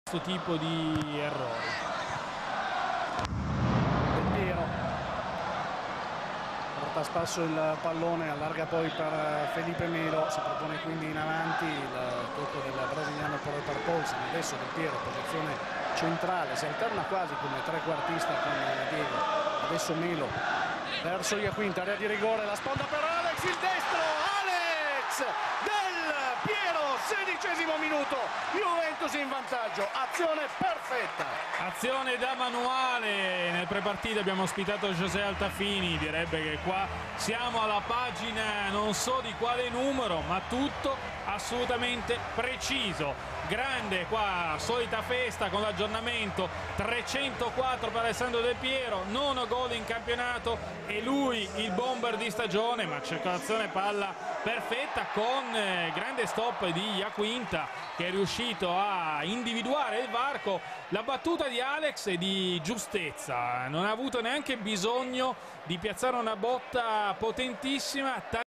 questo tipo di errori. Del Piero porta a spasso il pallone, allarga poi per Felipe Melo, si propone quindi in avanti il tocco del brasiliano per Paulsen. Adesso Del Piero, posizione centrale, si alterna quasi come trequartista con Diego. Adesso Melo verso Iaquinta, area di rigore, la sponda per Alex, il destro, Alex Del Piero, 16° minuto, Juventus in vantaggio, azione perfetta. Azione da manuale. Nel prepartita abbiamo ospitato José Altafini, direbbe che qua siamo alla pagina non so di quale numero, ma tutto assolutamente preciso. Grande qua, solita festa con l'aggiornamento, 304 per Alessandro Del Piero, 9 gol in campionato e lui il bomber di stagione, ma circolazione palla perfetta con grande stop di Iaquinta che è riuscito a individuare il varco. La battuta di Alex è di giustezza, non ha avuto neanche bisogno di piazzare una botta potentissima.